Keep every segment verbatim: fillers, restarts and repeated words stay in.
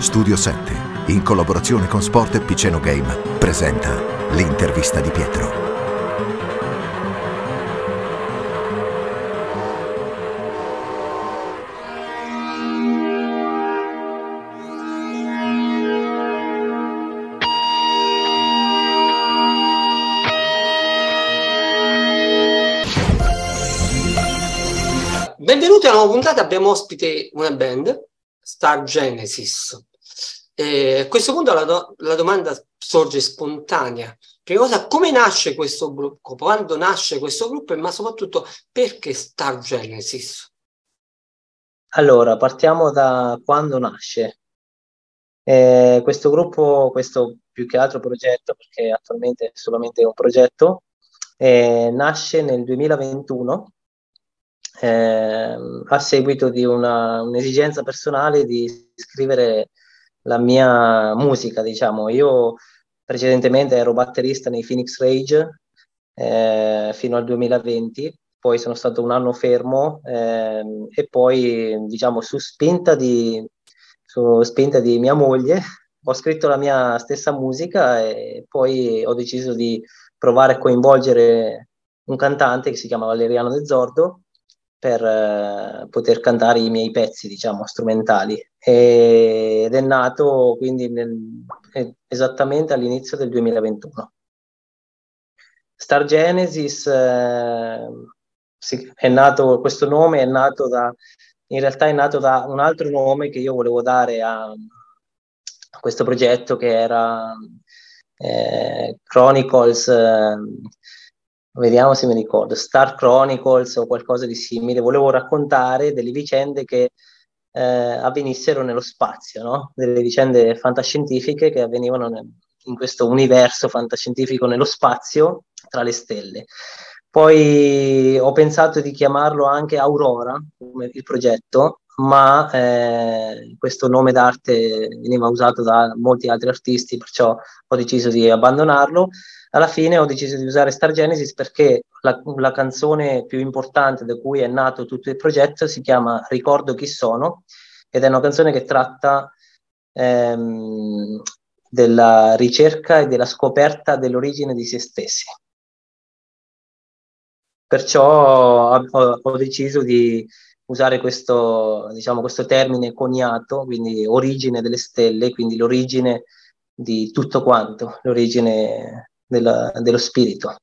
Studio sette, in collaborazione con Sport e Piceno Game, presenta l'intervista di Pietro. Benvenuti a una nuova puntata, abbiamo ospite una band, Star Genesis. E a questo punto la, do- la domanda sorge spontanea. Prima cosa, come nasce questo gruppo? Quando nasce questo gruppo? Ma soprattutto, perché Star Genesis? Allora, partiamo da quando nasce. Eh, questo gruppo, questo più che altro progetto, perché attualmente è solamente un progetto, eh, nasce nel duemilaventuno eh, a seguito di una, un'esigenza personale di scrivere la mia musica, diciamo. Io precedentemente ero batterista nei Phoenix Rage eh, fino al duemilaventi, poi sono stato un anno fermo ehm, e poi, diciamo, su spinta di, su spinta di mia moglie ho scritto la mia stessa musica e poi ho deciso di provare a coinvolgere un cantante che si chiama Valeriano De Zordo per eh, poter cantare i miei pezzi, diciamo, strumentali. E, ed è nato quindi nel, eh, esattamente all'inizio del duemilaventuno. Star Genesis eh, sì, è nato, questo nome è nato da, in realtà è nato da un altro nome che io volevo dare a, a questo progetto che era eh, Chronicles, eh, vediamo se mi ricordo, Star Chronicles o qualcosa di simile. Volevo raccontare delle vicende che eh, avvenissero nello spazio, no? Delle vicende fantascientifiche che avvenivano nel, in questo universo fantascientifico nello spazio tra le stelle. Poi ho pensato di chiamarlo anche Aurora, come il progetto, ma eh, questo nome d'arte veniva usato da molti altri artisti, perciò ho deciso di abbandonarlo. Alla fine ho deciso di usare Star Genesis perché la, la canzone più importante da cui è nato tutto il progetto si chiama Ricordo chi sono, ed è una canzone che tratta ehm, della ricerca e della scoperta dell'origine di se stessi. Perciò ho, ho deciso di usare questo, diciamo, questo termine coniato, quindi origine delle stelle, quindi l'origine di tutto quanto, l'origine della, dello spirito.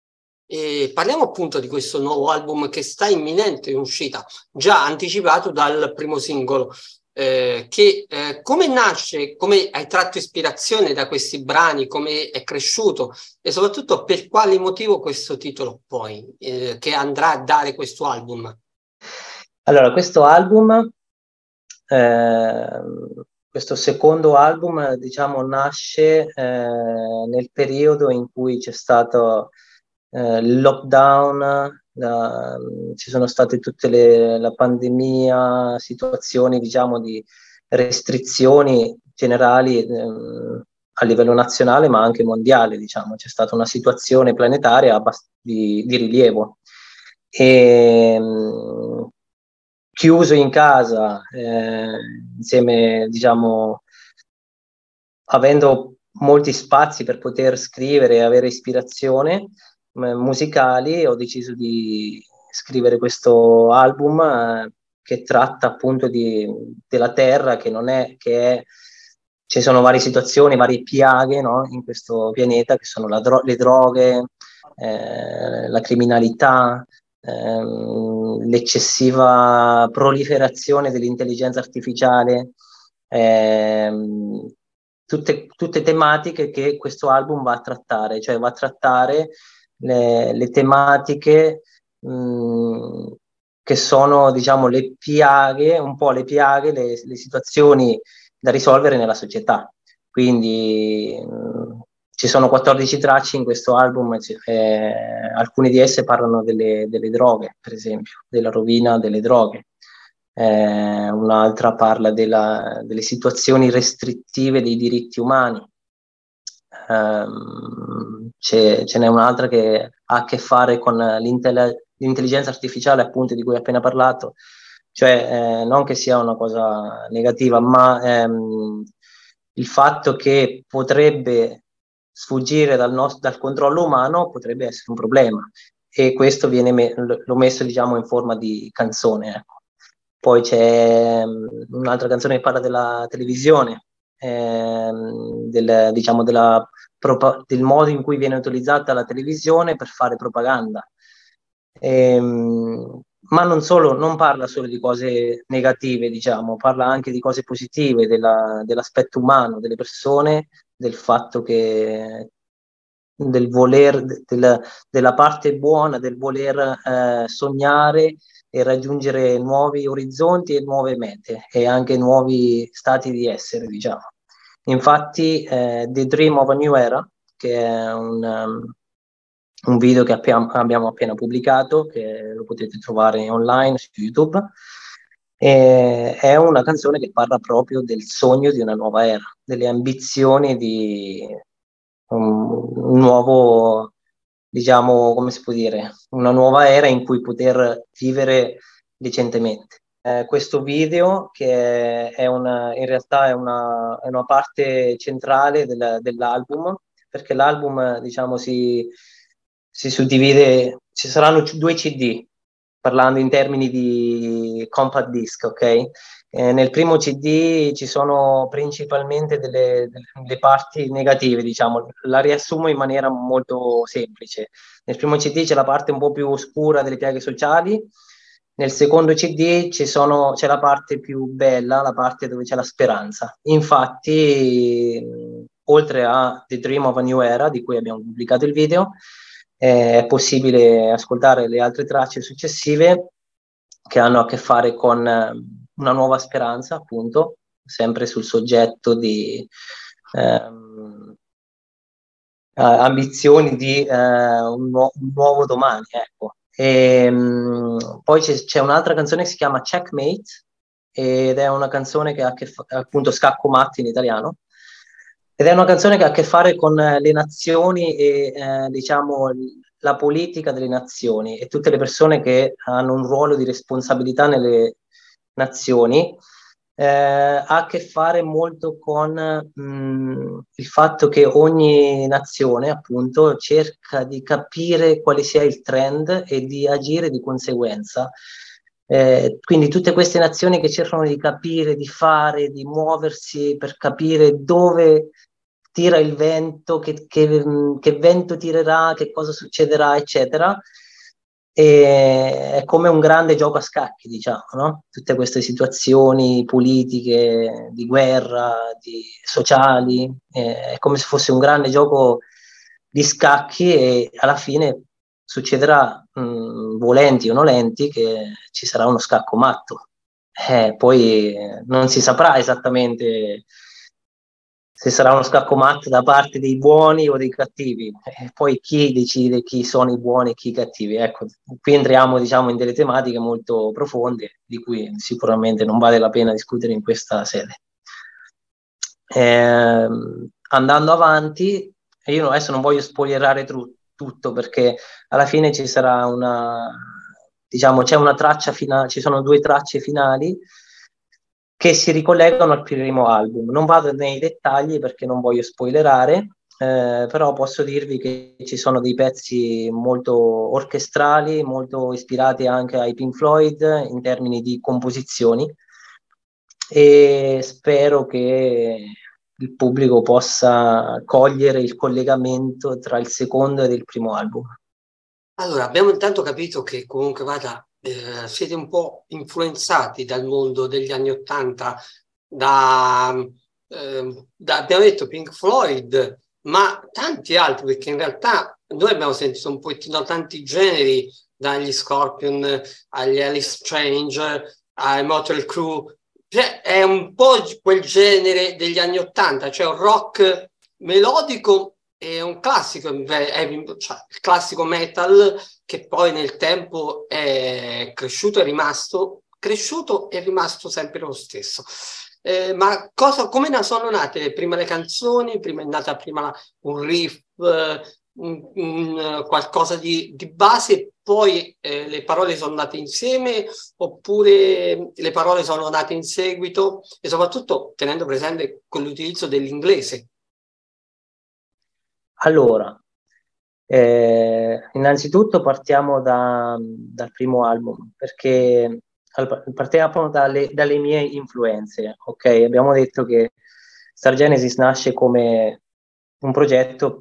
E parliamo appunto di questo nuovo album che sta imminente in uscita, già anticipato dal primo singolo. Eh, che eh, come nasce, come hai tratto ispirazione da questi brani, come è cresciuto e soprattutto per quale motivo questo titolo poi eh, che andrà a dare questo album? Allora, questo album, eh, questo secondo album, diciamo, nasce eh, nel periodo in cui c'è stato eh, il lockdown, la, ci sono state tutte le, la pandemia, situazioni, diciamo, di restrizioni generali eh, a livello nazionale, ma anche mondiale, diciamo. C'è stata una situazione planetaria abbast- di, di rilievo. E, mh, chiuso in casa, eh, insieme, diciamo, avendo molti spazi per poter scrivere e avere ispirazione eh, musicali, ho deciso di scrivere questo album eh, che tratta appunto di, della Terra, che non è, che è, ci sono varie situazioni, varie piaghe, no, in questo pianeta, che sono la dro- le droghe, eh, la criminalità, ehm, l'eccessiva proliferazione dell'intelligenza artificiale, ehm, tutte, tutte tematiche che questo album va a trattare, cioè va a trattare le, le tematiche mh, che sono, diciamo, le piaghe, un po' le piaghe, le, le situazioni da risolvere nella società. Quindi mh, ci sono quattordici tracce in questo album, eh, alcune di esse parlano delle, delle droghe, per esempio, della rovina delle droghe. Eh, un'altra parla della, delle situazioni restrittive dei diritti umani. Um, ce n'è un'altra che ha a che fare con l'intelligenza artificiale, appunto, di cui ho appena parlato. cioè eh, non che sia una cosa negativa, ma ehm, il fatto che potrebbe sfuggire dal, nostro, dal controllo umano potrebbe essere un problema, e questo viene me- l'ho messo, diciamo, in forma di canzone, ecco. Poi c'è um, un'altra canzone che parla della televisione, ehm, del, diciamo, della propa- del modo in cui viene utilizzata la televisione per fare propaganda. Ehm, ma non solo, non parla solo di cose negative, diciamo, parla anche di cose positive, della- dell'aspetto umano delle persone, del fatto che del voler, del, della parte buona, del voler eh, sognare e raggiungere nuovi orizzonti e nuove mete e anche nuovi stati di essere, diciamo. Infatti, eh, The Dream of a New Era, che è un, um, un video che abbiamo, abbiamo appena pubblicato, che lo potete trovare online su YouTube, e è una canzone che parla proprio del sogno di una nuova era, delle ambizioni di un, un nuovo, diciamo, come si può dire, una nuova era in cui poter vivere decentemente. Eh, questo video, che è una, in realtà è una, è una parte centrale del, dell'album, perché l'album, diciamo, si, si suddivide, ci saranno due C D, parlando in termini di compact disc, ok? Eh, nel primo C D ci sono principalmente delle, delle parti negative, diciamo, la riassumo in maniera molto semplice. Nel primo C D c'è la parte un po' più oscura delle piaghe sociali, nel secondo C D ci sono, c'è la parte più bella, la parte dove c'è la speranza. Infatti, oltre a The Dream of a New Era, di cui abbiamo pubblicato il video, è possibile ascoltare le altre tracce successive che hanno a che fare con una nuova speranza, appunto, sempre sul soggetto di ehm, ambizioni di eh, un, nu- un nuovo domani, ecco. E, mh, poi c'è, c'è un'altra canzone che si chiama Checkmate, ed è una canzone che ha a che fare, appunto, scacco matti in italiano, ed è una canzone che ha a che fare con le nazioni e eh, diciamo la politica delle nazioni e tutte le persone che hanno un ruolo di responsabilità nelle nazioni. Eh, ha a che fare molto con mh, il fatto che ogni nazione, appunto, cerca di capire quale sia il trend e di agire di conseguenza. Eh, quindi tutte queste nazioni che cercano di capire, di fare, di muoversi per capire dove tira il vento, che, che, che vento tirerà, che cosa succederà, eccetera. E è come un grande gioco a scacchi, diciamo, no? Tutte queste situazioni politiche, di guerra, di sociali, eh, è come se fosse un grande gioco di scacchi, e alla fine succederà, mh, volenti o nolenti, che ci sarà uno scacco matto. Eh, poi eh, non si saprà esattamente se sarà uno scacco matto da parte dei buoni o dei cattivi. Eh, poi chi decide chi sono i buoni e chi i cattivi? Ecco, qui entriamo, diciamo, in delle tematiche molto profonde, di cui sicuramente non vale la pena discutere in questa sede. Eh, andando avanti, io adesso non voglio spoilerare tru- tutto, perché alla fine ci sarà una, diciamo, c'è una traccia finale, ci sono due tracce finali che si ricollegano al primo album. Non vado nei dettagli perché non voglio spoilerare, eh, però posso dirvi che ci sono dei pezzi molto orchestrali, molto ispirati anche ai Pink Floyd in termini di composizioni, e spero che il pubblico possa cogliere il collegamento tra il secondo ed il primo album. Allora, abbiamo intanto capito che comunque vada, eh, siete un po' influenzati dal mondo degli anni Ottanta, da, eh, da, abbiamo detto Pink Floyd, ma tanti altri, perché in realtà noi abbiamo sentito un pochettino tanti generi, dagli Scorpion agli Alice Change, ai Motley Crue, cioè è un po' quel genere degli anni Ottanta, cioè un rock melodico. È un classico, è, cioè, il classico metal che poi nel tempo è cresciuto, è rimasto cresciuto e rimasto sempre lo stesso. Eh, ma cosa, come sono nate prima le canzoni? Prima è nata prima un riff, eh, un, un, qualcosa di, di base, poi eh, le parole sono nate insieme oppure le parole sono nate in seguito, e soprattutto tenendo presente con l'utilizzo dell'inglese? Allora, eh, innanzitutto partiamo da, dal primo album, perché partiamo dalle, dalle mie influenze, ok? Abbiamo detto che Star Genesis nasce come un progetto,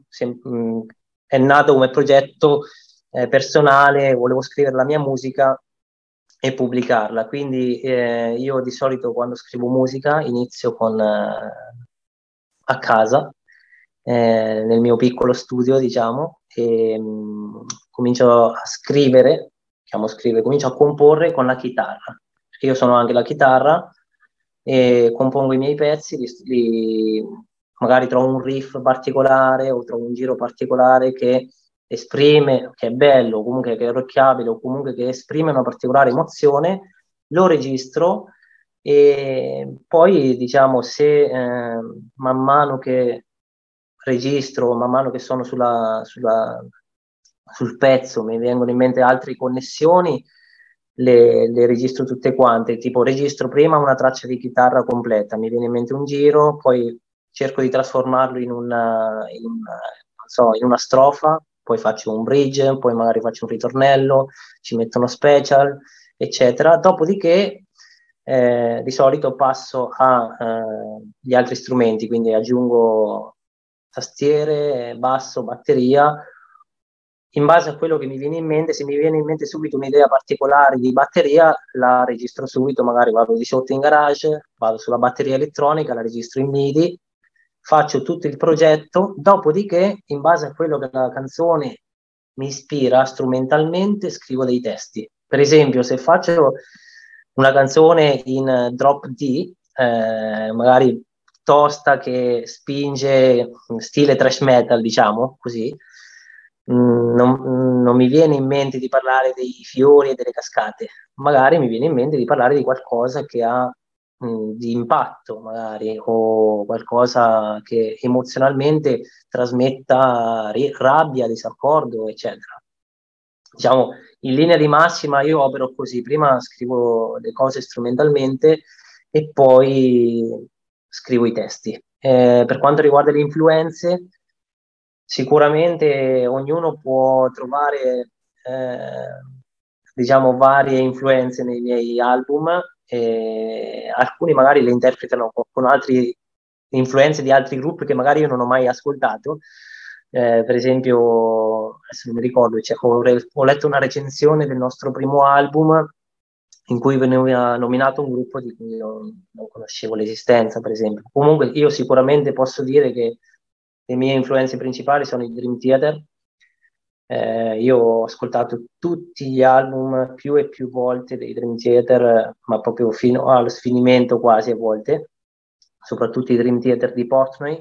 è nato come progetto eh, personale, volevo scrivere la mia musica e pubblicarla, quindi eh, io di solito quando scrivo musica inizio con eh, a casa, eh, nel mio piccolo studio, diciamo, e mh, comincio a scrivere, diciamo scrivere, comincio a comporre con la chitarra, perché io sono anche la chitarra e compongo i miei pezzi, li, li, magari trovo un riff particolare o trovo un giro particolare che esprime, che è bello, comunque che è orecchiabile o comunque che esprime una particolare emozione, lo registro e poi diciamo se eh, man mano che registro, man mano che sono sulla, sulla, sul pezzo mi vengono in mente altre connessioni, le, le registro tutte quante, tipo registro prima una traccia di chitarra completa, mi viene in mente un giro, poi cerco di trasformarlo in una, in una, non so, in una strofa, poi faccio un bridge, poi magari faccio un ritornello, ci metto uno special, eccetera. Dopodiché eh, di solito passo agli eh, altri strumenti, quindi aggiungo tastiere, basso, batteria. In base a quello che mi viene in mente, se mi viene in mente subito un'idea particolare di batteria, la registro subito, magari vado di sotto in garage, vado sulla batteria elettronica, la registro in MIDI, faccio tutto il progetto, dopodiché, in base a quello che la canzone mi ispira strumentalmente, scrivo dei testi. Per esempio, se faccio una canzone in drop D, eh, magari tosta che spinge stile thrash metal, diciamo così, mh, non, non mi viene in mente di parlare dei fiori e delle cascate, magari mi viene in mente di parlare di qualcosa che ha mh, di impatto, magari, o qualcosa che emozionalmente trasmetta ri- rabbia, disaccordo, eccetera. Diciamo, in linea di massima io opero così, prima scrivo le cose strumentalmente e poi scrivo i testi. Eh, per quanto riguarda le influenze, sicuramente ognuno può trovare, eh, diciamo, varie influenze nei miei album, e alcuni magari le interpretano con, con altre influenze di altri gruppi che magari io non ho mai ascoltato. Eh, per esempio, adesso non mi ricordo, cioè, ho, ho letto una recensione del nostro primo album in cui veniva nominato un gruppo di cui io non conoscevo l'esistenza, per esempio. Comunque io sicuramente posso dire che le mie influenze principali sono i Dream Theater. Eh, io ho ascoltato tutti gli album più e più volte dei Dream Theater, ma proprio fino allo sfinimento quasi a volte, soprattutto i Dream Theater di Portnoy.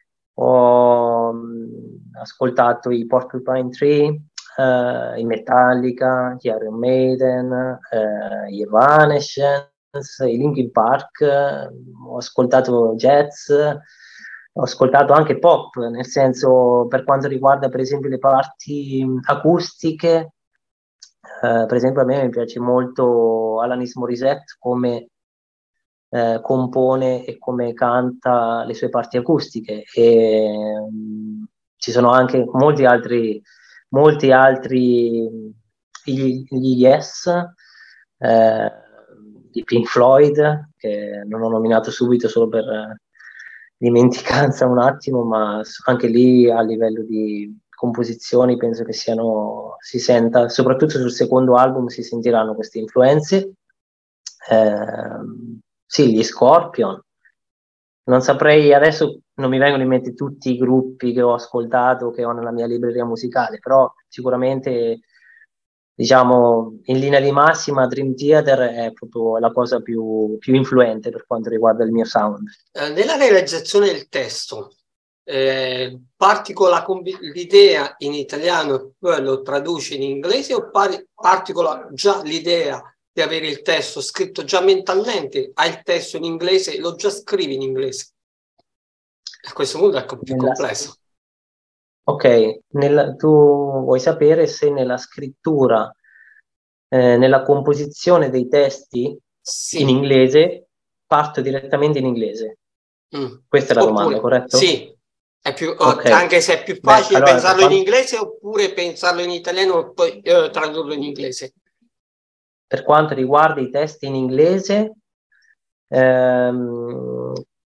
Ho mh, ascoltato i Porcupine Tree, eh, i Metallica, gli Iron Maiden, eh, gli Evanescence, i Linkin Park, eh, ho ascoltato jazz, ho ascoltato anche pop, nel senso per quanto riguarda per esempio le parti acustiche, eh, per esempio a me mi piace molto Alanis Morissette come eh, compone e come canta le sue parti acustiche e mh, ci sono anche molti altri, molti altri gli, gli Yes, eh, di Pink Floyd, che non ho nominato subito solo per eh, dimenticanza un attimo, ma anche lì a livello di composizioni penso che siano, si senta, soprattutto sul secondo album si sentiranno queste influenze. Eh, sì, gli Scorpion. Non saprei, adesso non mi vengono in mente tutti i gruppi che ho ascoltato, che ho nella mia libreria musicale, però sicuramente, diciamo, in linea di massima Dream Theater è proprio la cosa più, più influente per quanto riguarda il mio sound. Eh, nella realizzazione del testo, eh, parti con la combi- l'idea in italiano e poi lo traduci in inglese, o pari- parti con la, già l'idea di avere il testo scritto già mentalmente, hai il testo in inglese e lo già scrivi in inglese? A questo punto è più Nella, complesso. Ok, nel- tu vuoi sapere se nella scrittura, eh, nella composizione dei testi in Sì. inglese, parto direttamente in inglese. Mm. Questa è la domanda, Oppure, corretto? sì, è più, eh, Ok. anche se è più Beh, facile allora, per pensarlo in quanto, inglese oppure pensarlo in italiano e poi eh, tradurlo in inglese. per quanto riguarda i testi in inglese, ehm,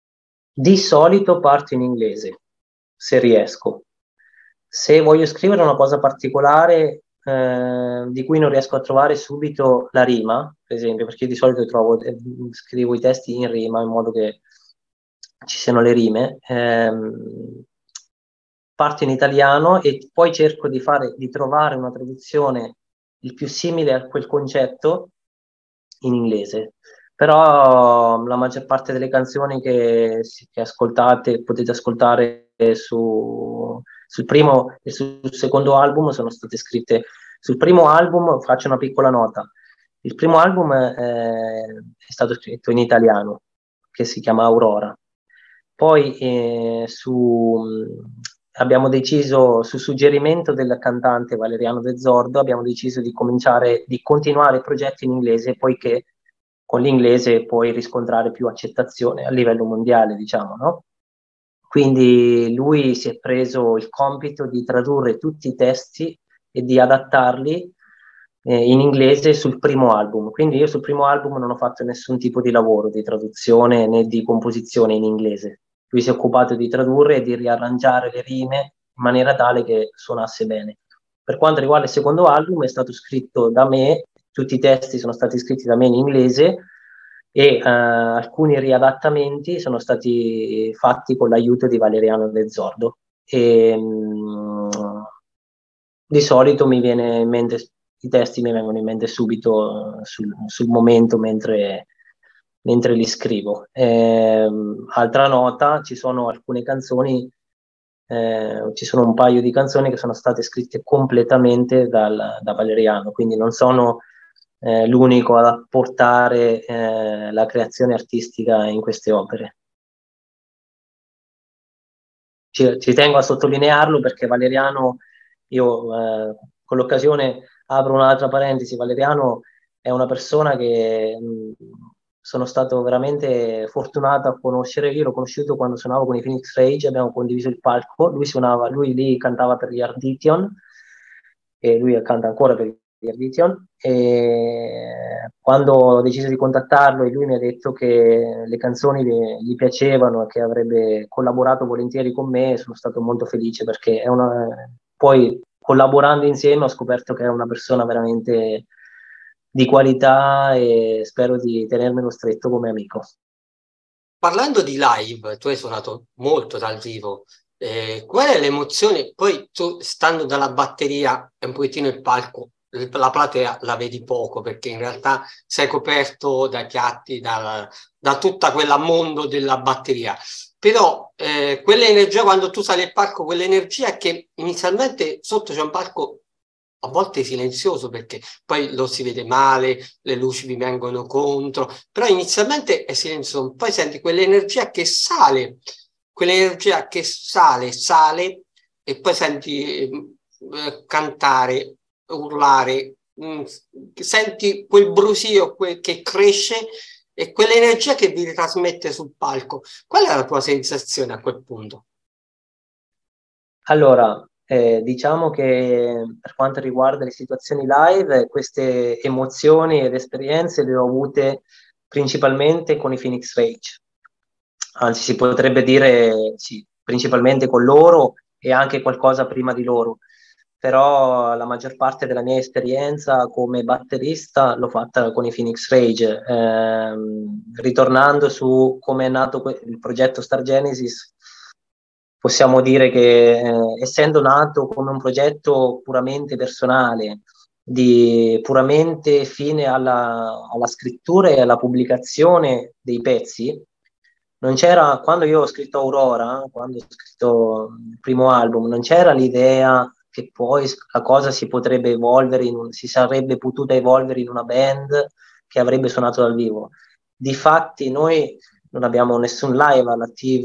di solito parto in inglese, se riesco. Se voglio scrivere una cosa particolare, eh, di cui non riesco a trovare subito la rima, per esempio, perché io di solito trovo, eh, scrivo i testi in rima in modo che ci siano le rime, ehm, parto in italiano e poi cerco di fare, di trovare una traduzione il più simile a quel concetto in inglese. Però la maggior parte delle canzoni che, che ascoltate, potete ascoltare su, sul primo e sul secondo album sono state scritte. Sul primo album faccio una piccola nota. Il primo album eh, è stato scritto in italiano, che si chiama Aurora. Poi eh, su, abbiamo deciso, su suggerimento del cantante Valeriano De Zordo, abbiamo deciso di cominciare, di continuare il progetto in inglese, poiché con l'inglese puoi riscontrare più accettazione a livello mondiale, diciamo, no? Quindi lui si è preso il compito di tradurre tutti i testi e di adattarli eh, in inglese sul primo album. Quindi io sul primo album non ho fatto nessun tipo di lavoro di traduzione né di composizione in inglese. Lui si è occupato di tradurre e di riarrangiare le rime in maniera tale che suonasse bene. Per quanto riguarda il secondo album, è stato scritto da me, tutti i testi sono stati scritti da me in inglese e eh, alcuni riadattamenti sono stati fatti con l'aiuto di Valeriano De Zordo. E, mh, di solito mi viene in mente, i testi mi vengono in mente subito eh, sul, sul momento mentre, mentre li scrivo. Ehm, altra nota, ci sono alcune canzoni, eh, ci sono un paio di canzoni che sono state scritte completamente dal, da Valeriano, quindi non sono eh, l'unico ad apportare eh, la creazione artistica in queste opere. Ci, ci tengo a sottolinearlo perché Valeriano, io eh, con l'occasione apro un'altra parentesi, Valeriano è una persona che mh, sono stato veramente fortunato a conoscere, io l'ho conosciuto quando suonavo con i Phoenix Rage, abbiamo condiviso il palco, lui suonava, lui lì cantava per gli Ardition e lui canta ancora per gli Ardition e quando ho deciso di contattarlo e lui mi ha detto che le canzoni gli, gli piacevano e che avrebbe collaborato volentieri con me, sono stato molto felice perché è una, poi collaborando insieme ho scoperto che è una persona veramente di qualità e spero di tenermelo stretto come amico. Parlando di live, tu hai suonato molto dal vivo. Eh, qual è l'emozione? Poi tu, stando dalla batteria e un pochettino il palco, la platea la vedi poco perché in realtà sei coperto dai piatti, da, da tutta quella mondo della batteria. Però eh, quell'energia, quando tu sali al palco, quell'energia che inizialmente sotto c'è un palco a volte silenzioso perché poi lo si vede male, le luci vi vengono contro, però inizialmente è silenzioso, poi senti quell'energia che sale, quell'energia che sale, sale e poi senti eh, cantare, urlare, mh, senti quel brusio que- che cresce e quell'energia che vi trasmette sul palco. Qual è la tua sensazione a quel punto? Allora, eh, diciamo che per quanto riguarda le situazioni live, queste emozioni ed esperienze le ho avute principalmente con i Phoenix Rage. Anzi, si potrebbe dire sì, principalmente con loro e anche qualcosa prima di loro. Però la maggior parte della mia esperienza come batterista l'ho fatta con i Phoenix Rage. Ehm, ritornando su come è nato que- il progetto Star Genesis, possiamo dire che eh, essendo nato come un progetto puramente personale, di puramente fine alla, alla scrittura e alla pubblicazione dei pezzi, non c'era, quando io ho scritto Aurora, quando ho scritto il primo album, non c'era l'idea che poi la cosa si potrebbe evolvere, in un, si sarebbe potuta evolvere in una band che avrebbe suonato dal vivo. Difatti noi non abbiamo nessun live all'attivo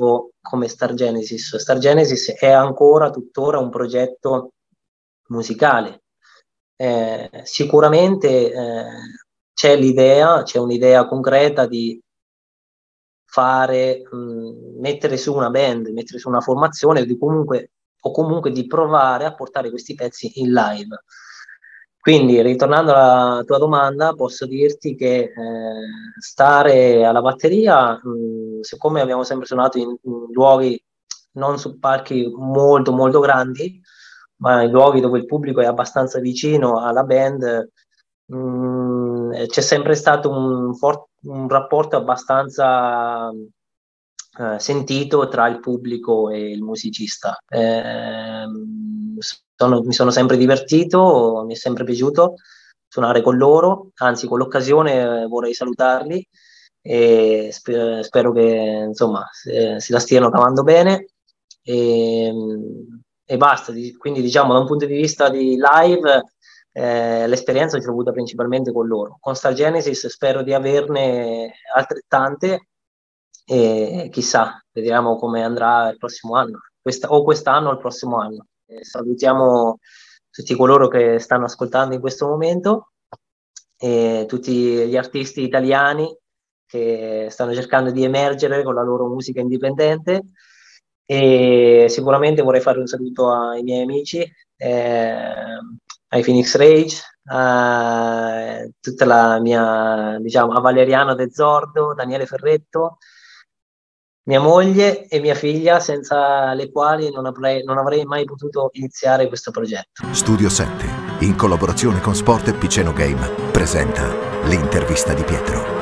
come Star Genesis. Star Genesis è ancora tuttora un progetto musicale. Eh, sicuramente eh, c'è l'idea, c'è un'idea concreta di fare, mh, mettere su una band, mettere su una formazione di comunque, o comunque di provare a portare questi pezzi in live. Quindi, ritornando alla tua domanda, posso dirti che eh, stare alla batteria, mh, siccome abbiamo sempre suonato in, in luoghi, non su palchi molto molto grandi, ma in luoghi dove il pubblico è abbastanza vicino alla band, mh, c'è sempre stato un, for- un rapporto abbastanza eh, sentito tra il pubblico e il musicista. Eh, sono, mi sono sempre divertito, mi è sempre piaciuto suonare con loro, anzi con l'occasione eh, vorrei salutarli e sper- spero che insomma se, se la stiano cavando bene. E, e basta, quindi diciamo da un punto di vista di live eh, l'esperienza ce l'ho avuta principalmente con loro. Con Star Genesis spero di averne altrettante e chissà, vediamo come andrà il prossimo anno, Questa, o quest'anno o il prossimo anno. Eh, salutiamo tutti coloro che stanno ascoltando in questo momento e tutti gli artisti italiani che stanno cercando di emergere con la loro musica indipendente. E sicuramente vorrei fare un saluto ai miei amici, eh, ai Phoenix Rage, a tutta la mia, diciamo, a Valeriano De Zordo, Daniele Ferretto, mia moglie e mia figlia, senza le quali non avrei, non avrei mai potuto iniziare questo progetto. Studio sette, in collaborazione con Sport e Piceno Game, presenta l'intervista di Pietro.